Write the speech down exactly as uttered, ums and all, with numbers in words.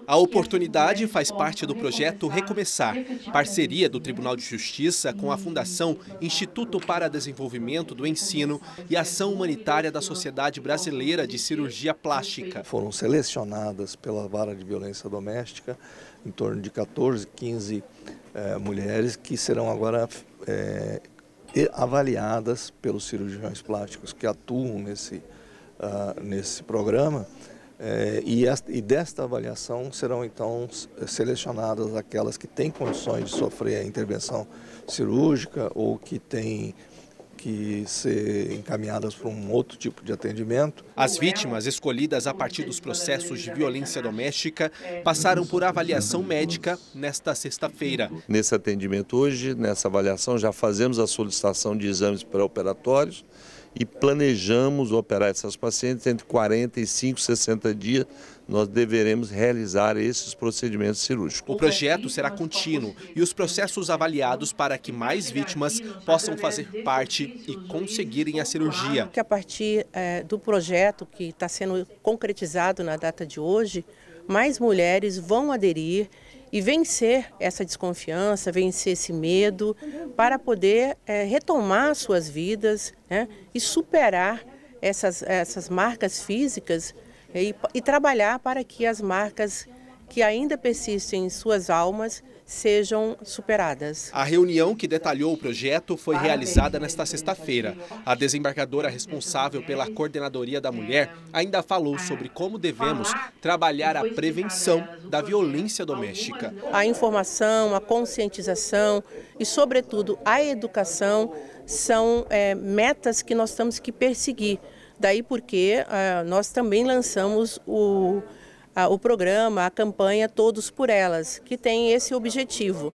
A oportunidade faz parte do projeto Recomeçar, parceria do Tribunal de Justiça com a Fundação Instituto para Desenvolvimento do Ensino e Ação Humanitária da Sociedade Brasileira de Cirurgia Plástica. Foram selecionadas pela Vara de Violência Doméstica em torno de quatorze, quinze eh, mulheres que serão agora eh, avaliadas pelos cirurgiões plásticos que atuam nesse, uh, nesse programa. É, e, esta, e desta avaliação serão então selecionadas aquelas que têm condições de sofrer a intervenção cirúrgica ou que têm que ser encaminhadas para um outro tipo de atendimento. As vítimas escolhidas a partir dos processos de violência doméstica passaram por avaliação médica nesta sexta-feira. Nesse atendimento hoje, nessa avaliação, já fazemos a solicitação de exames pré-operatórios e planejamos operar essas pacientes entre quarenta e cinco e sessenta dias. Nós deveremos realizar esses procedimentos cirúrgicos. O projeto será contínuo e os processos avaliados para que mais vítimas possam fazer parte e conseguirem a cirurgia. Que a partir é, do projeto que está sendo concretizado na data de hoje, mais mulheres vão aderir e vencer essa desconfiança, vencer esse medo, para poder é, retomar suas vidas, né, e superar essas, essas marcas físicas e, e trabalhar para que as marcas que ainda persistem em suas almas sejam superadas. A reunião que detalhou o projeto foi realizada nesta sexta-feira. A desembargadora responsável pela Coordenadoria da Mulher ainda falou sobre como devemos trabalhar a prevenção da violência doméstica. A informação, a conscientização e, sobretudo, a educação são é, metas que nós temos que perseguir. Daí porque uh, nós também lançamos o o programa, a campanha Todos por Elas, que tem esse objetivo.